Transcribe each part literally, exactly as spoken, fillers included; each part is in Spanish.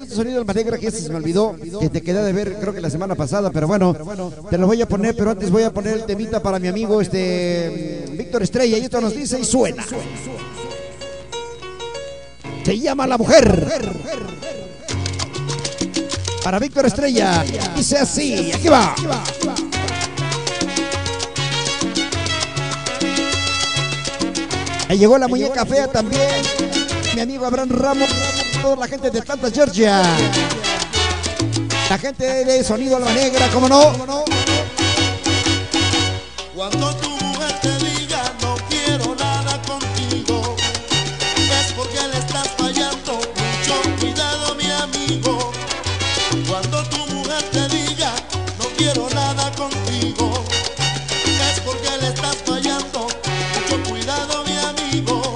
Este sonido del Manegra que se me olvidó, que te quedé de ver creo que la semana pasada, pero bueno, te lo voy a poner, pero antes voy a poner el temita para mi amigo este Víctor Estrella, y esto nos dice y suena. Se llama La Mujer. Para Víctor Estrella, dice así, aquí va. Ahí llegó la muñeca fea también, mi amigo Abraham Ramos, toda la gente de Atlanta, Georgia, la gente de Sonido Alma Negra, ¿cómo no? Cuando tu mujer te diga no quiero nada contigo, es porque le estás fallando, mucho cuidado mi amigo. Cuando tu mujer te diga no quiero nada contigo, es porque le estás fallando, mucho cuidado mi amigo.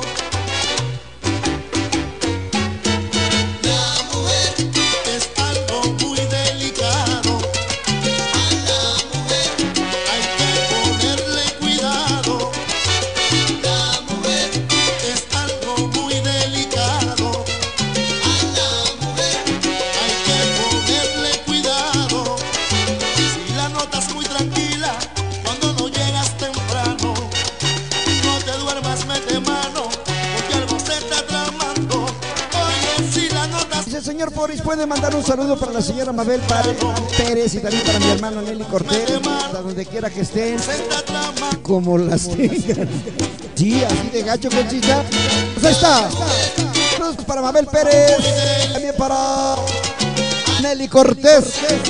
La mujer es algo muy delicado, a la mujer hay que ponerle cuidado. La mujer es algo muy delicado, a la mujer hay que ponerle cuidado. Si la notas muy tranquila cuando no llegas temprano, no te duermas, mete mano, porque algo se está tramando. Oye, si la notas... Dice el señor Boris, puede mandar un saludo para la señora Mabel Pérez y también para mi hermano Nelly Cortés, a donde quiera que estén, como las tengan. Sí, así de gacho, Conchita. Pues ahí está. Saludos para Mabel Pérez, también para Nelly Cortés,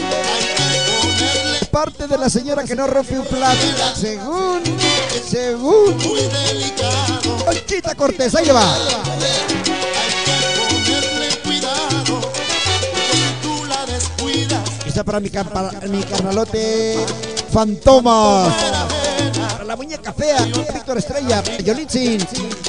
parte de la señora que no rompe un plato, según, según muy delicado, Conchita Cortés, ahí le va. hay que ponerle cuidado, porque si tú la descuidas, Está para mi, para mi carnalote Fantomas, para la muñeca fea, Víctor Estrella, Yolitzin.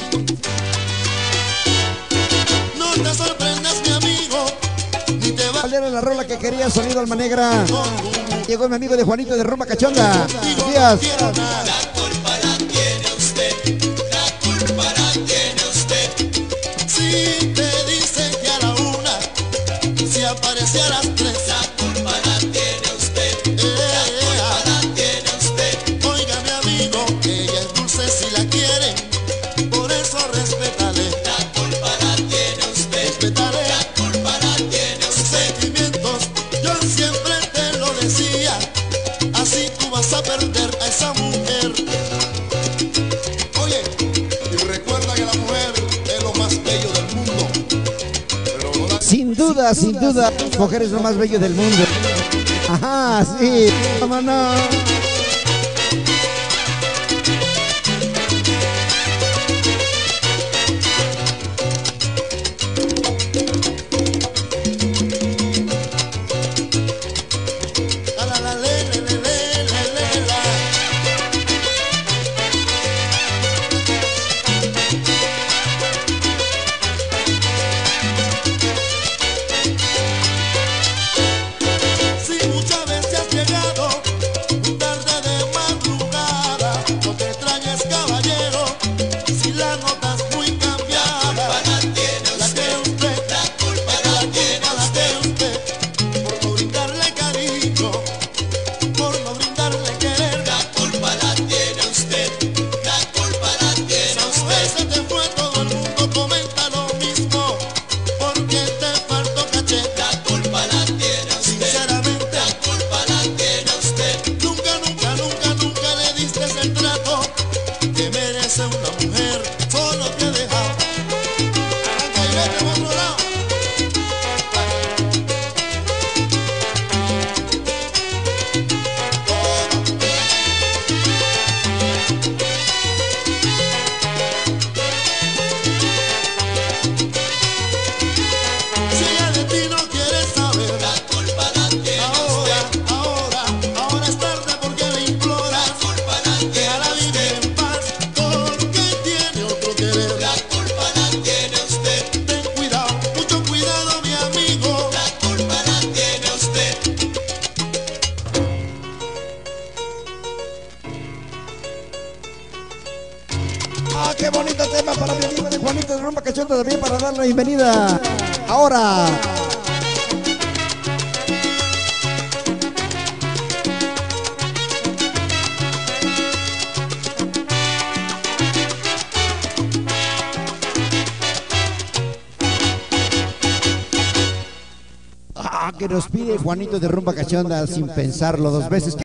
no te sorprendas mi amigo, ni te va ¿Cuál era la rola que quería Sonido Alma Negra? Llegó mi amigo de Juanito de Rumba Cachonda. Buenos días. quiero nada. La culpa la tiene usted, la culpa la tiene usted. Si te dice que a la una, si aparece a las tres, La culpa la tiene usted, la culpa la tiene usted. oiga mi amigo, ella es dulce si la quiere, por eso respétale, La culpa la tiene usted, respétale la culpa la tiene sus usted. sentimientos. Yo siempre te lo decía, así tú vas a perder a esa mujer. Oye, y recuerda que la mujer es lo más bello del mundo, pero no la... Sin duda, sin duda, mujer es lo más bello del mundo. Ajá, sí, cómo no. La la la le le le le le le la. Si muchas veces has llegado tarde de madrugada, no te extrañes caballero, si la notas muy cambiada. La tiene La usted, que usted, la culpa la tiene la usted. que usted, por no brindarle cariño, por no brindarle querer. La culpa la tiene usted, la culpa la tiene Esa usted. mujer se te fue, todo el mundo comenta lo mismo, porque te faltó caché. La culpa la tiene usted, Sinceramente, la culpa la tiene usted. nunca, nunca, nunca, nunca le diste el trato que merece una mujer, solo te ha dejado. Arranca y vete por otro lado. Si ella de ti no quiere saber, La culpa la tiene ahora, usted, ahora, ahora es tarde porque le la imploras. culpa la tiene Déjala vivir usted, en paz, porque tiene otro querer. la culpa la tiene usted, Ten cuidado, mucho cuidado mi amigo. la culpa la tiene usted. Ah, qué bonito tema para mi amigo de Juanito de Rumba Cachonda, también para darle la bienvenida. Ahora, Ah, que nos pide Juanito de Rumba Cachonda sin pensarlo dos veces.